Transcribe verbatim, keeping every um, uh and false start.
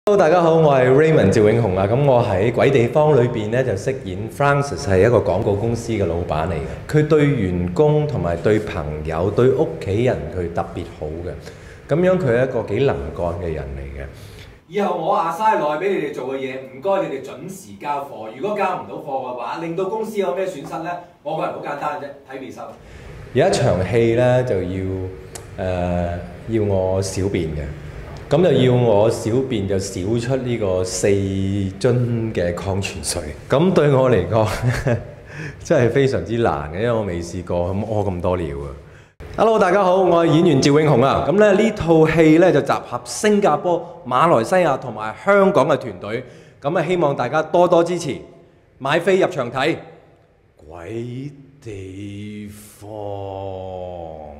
Hello，大家好，我係 Raymond 趙永雄啊。咁我喺鬼地方裏邊咧就飾演 Francis，係一個廣告公司嘅老闆嚟嘅。佢對員工同埋對朋友、對屋企人佢特別好嘅。咁樣佢係一個幾能幹嘅人嚟嘅。 以後我阿嘥內俾你哋做嘅嘢，唔該你哋準時交貨。如果交唔到貨嘅話，令到公司有咩損失呢？我個人好簡單啫，睇面收。 有一場戲咧就要誒、呃、要我小便嘅。咁就要我小便就少出呢個四樽嘅礦泉水，咁對我嚟講真係非常之難嘅，因為我未試過咁屙咁多尿啊。Hello， 大家好，我係演員趙永雄啊。咁咧呢套戲咧就集合新加坡、馬來西亞同埋香港嘅團隊，咁啊希望大家多多支持，買飛入場睇《鬼地方》。